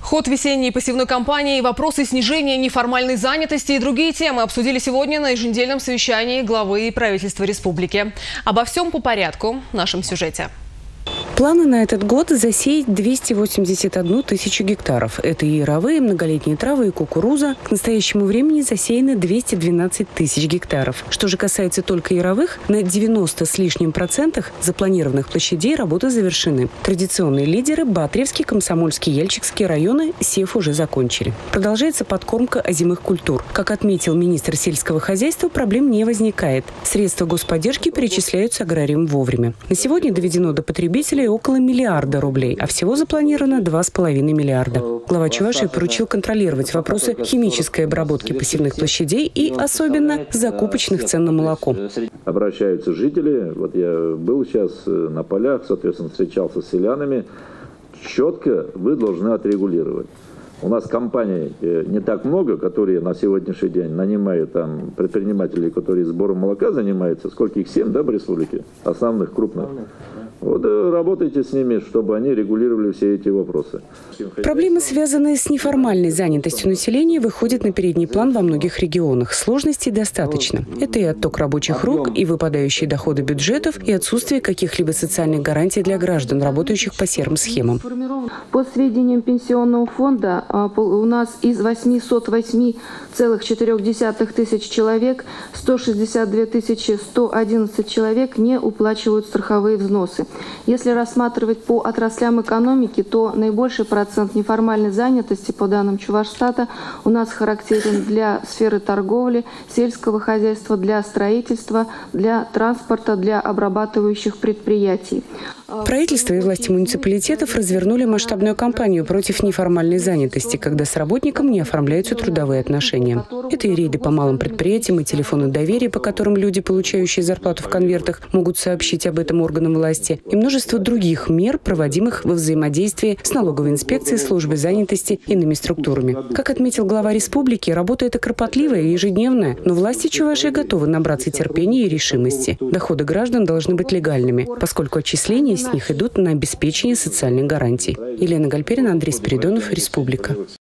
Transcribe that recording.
Ход весенней посевной кампании, вопросы снижения неформальной занятости и другие темы обсудили сегодня на еженедельном совещании главы правительства республики. Обо всем по порядку в нашем сюжете. Планы на этот год засеять 281 тысячу гектаров. Это и яровые, многолетние травы и кукуруза. К настоящему времени засеяно 212 тысяч гектаров. Что же касается только яровых, на 90 с лишним процентах запланированных площадей работы завершены. Традиционные лидеры – Батревский, Комсомольский, Ельчикский районы сев уже закончили. Продолжается подкормка озимых культур. Как отметил министр сельского хозяйства, проблем не возникает. Средства господдержки перечисляются аграриям вовремя. На сегодня доведено до потребителей около миллиарда рублей, а всего запланировано 2,5 миллиарда. Глава Чувашии поручил контролировать вопросы химической обработки посевных площадей и особенно закупочных цен на молоко. Обращаются жители. Вот я был сейчас на полях, соответственно, встречался с селянами. Четко вы должны отрегулировать. У нас компаний не так много, которые на сегодняшний день нанимают там предпринимателей, которые сбором молока занимаются. Сколько их? 7, да, в республике? Основных, крупных. Вот работайте с ними, чтобы они регулировали все эти вопросы. Проблемы, связанные с неформальной занятостью населения, выходят на передний план во многих регионах. Сложностей достаточно. Это и отток рабочих рук, и выпадающие доходы бюджетов, и отсутствие каких-либо социальных гарантий для граждан, работающих по серым схемам. По сведениям Пенсионного фонда, у нас из 808,4 тысяч человек 162 111 человек не уплачивают страховые взносы. Если рассматривать по отраслям экономики, то наибольший процент неформальной занятости, по данным Чувашстата, у нас характерен для сферы торговли, сельского хозяйства, для строительства, для транспорта, для обрабатывающих предприятий. Правительство и власти муниципалитетов развернули масштабную кампанию против неформальной занятости, когда с работником не оформляются трудовые отношения. Это и рейды по малым предприятиям, и телефоны доверия, по которым люди, получающие зарплату в конвертах, могут сообщить об этом органам власти, и множество других мер, проводимых во взаимодействии с налоговой инспекцией, службой занятости и иными структурами. Как отметил глава республики, работа эта кропотливая и ежедневная, но власти Чувашии готовы набраться терпения и решимости. Доходы граждан должны быть легальными, поскольку отчисления с них идут на обеспечение социальных гарантий. Елена Гальперина, Андрей Спиридонов, Республика.